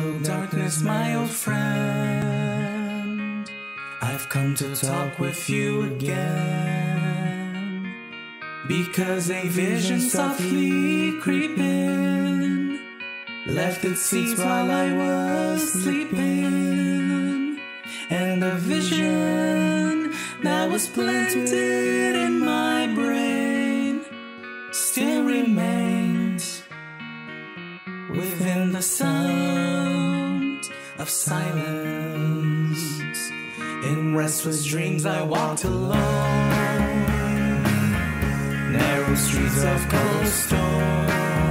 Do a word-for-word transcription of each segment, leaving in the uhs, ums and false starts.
Hello, darkness, my old friend. I've come to talk with you again, because a vision softly creeping left its seeds while I was sleeping, and the vision that was planted in my brain still remains within the sound of silence. In restless dreams I walked alone, narrow streets of cobblestone,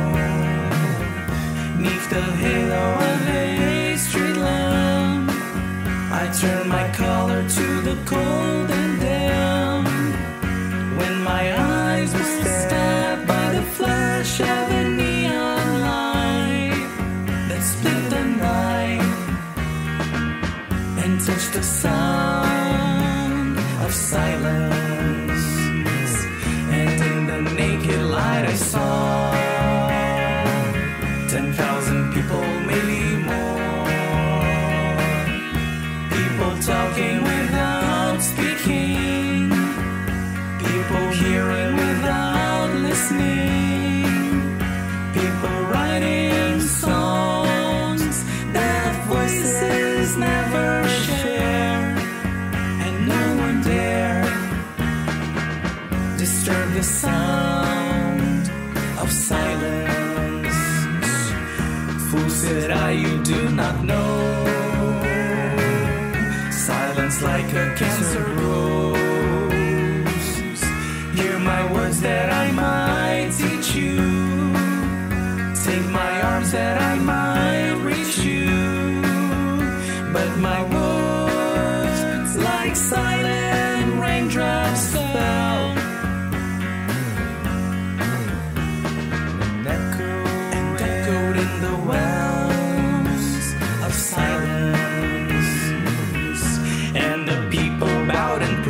neath the halo of a street lamp. I turned my collar to the cold and damp, when my eyes were stabbed by the flash of a neon light that split the night and touched the sound of silence. And in the naked light I saw ten thousand people, maybe more, people talking without speaking, people hearing without listening, people writing songs that voices never share, and no one dare disturb the sound of silence. Fool, said I, you do not know, silence like a cancer grows. Hear my words that I might teach you, take my arms that I might reach you, but my words like silent raindrops fell and echoed, and echoed in the wells of silence. And the people bowed and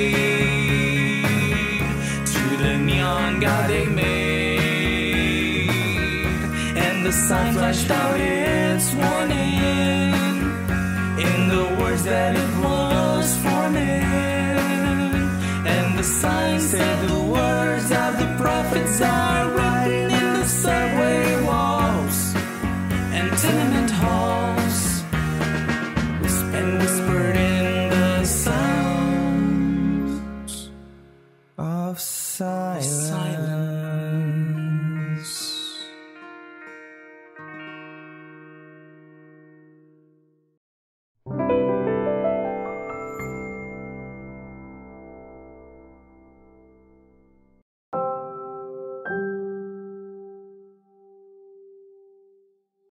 prayed to the neon god they made, and the sign flashed out its warning in the words that it was forming, and the sign said the words of the prophets are written